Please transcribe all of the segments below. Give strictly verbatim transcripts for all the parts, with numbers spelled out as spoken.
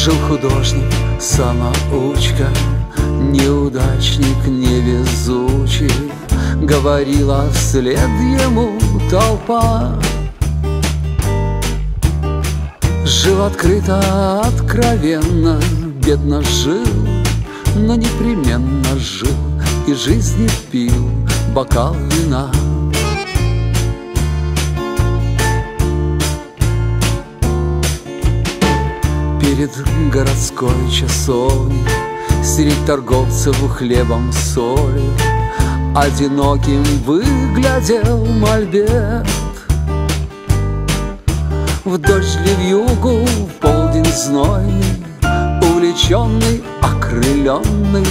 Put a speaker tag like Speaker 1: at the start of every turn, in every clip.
Speaker 1: Жил художник, самоучка, неудачник, невезучий. Говорила вслед ему толпа. Жил открыто, откровенно, бедно жил, но непременно жил, и жизни пил бокал вина. Перед городской часовней средь торговцев хлебом, солью одиноким выглядел мольберт. В дождь ли вьюгу, в полдень знойный, увлеченный, окрыленный,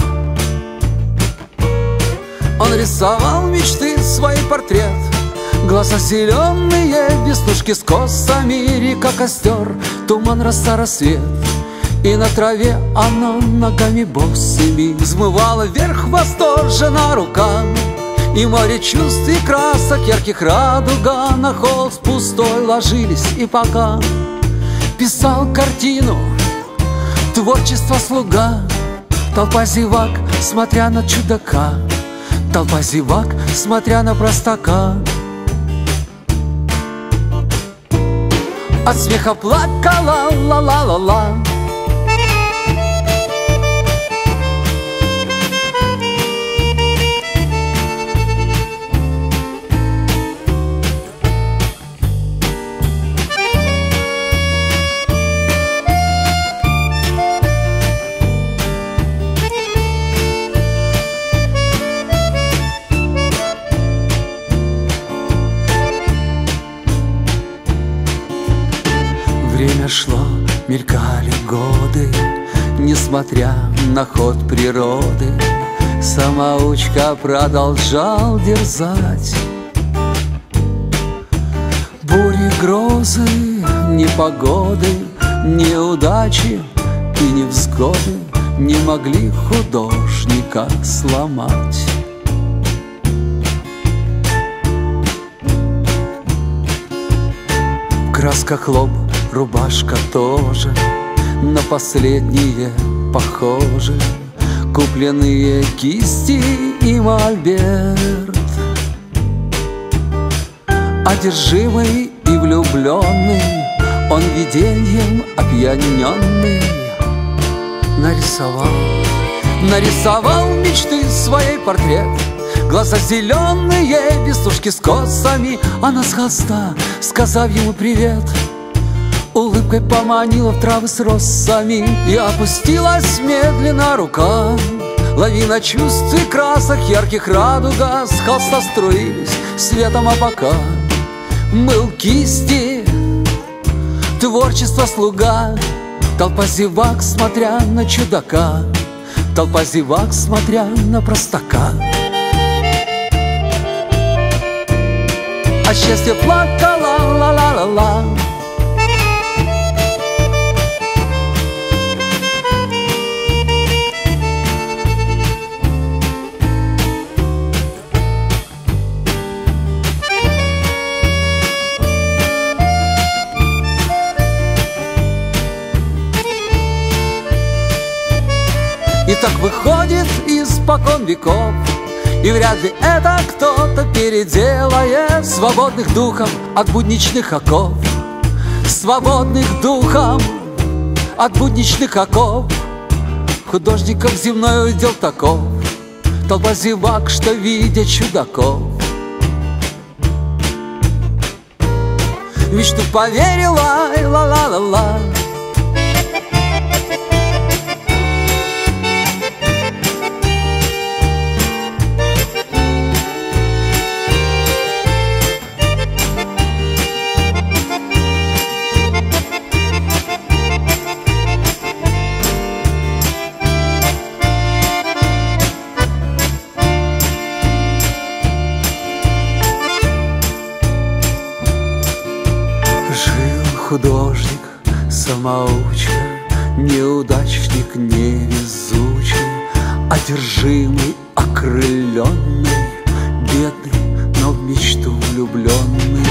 Speaker 1: он рисовал мечты, свой портрет. Глаза зеленые, веснушки с косами, река, костер, туман, роса, рассвет. И на траве она ногами босыми взмывала вверх восторженно рука. И море чувств и красок, ярких радуга на холст пустой ложились. И пока писал картину творчество слуга, толпа зевак, смотря на чудака, толпа зевак, смотря на простака. От смеха плакала ла-ла-ла-ла. Время шло, мелькали годы, несмотря на ход природы, самоучка продолжал дерзать. Бури, грозы, непогоды, неудачи и невзгоды не могли художника сломать. Краска, хлоп, рубашка тоже на последние похожи, купленные кисти и мольберт. Одержимый и влюбленный, он видением опьяненный нарисовал, нарисовал мечты своей портрет. Глаза зеленые, веснушки с косами, она с холста, сказав ему привет, улыбкой поманила в травы с росами. И опустилась медленно рука. Лавина чувств и красок, ярких радуга с холста струились светом. А пока мыл кисти творчество слуга, толпа зевак, смотря на чудака, толпа зевак, смотря на простака. А счастье плакала ла-ла-ла-ла. И так выходит испокон веков, и вряд ли это кто-то переделает, свободных духом от будничных оков, свободных духом от будничных оков. Художников земной удел таков, толпа зевак, что видят чудаков. В мечту поверила, ла-ла-ла-ла. Художник, самоучка, неудачник, невезучий, одержимый, окрыленный, бедный, но в мечту влюбленный.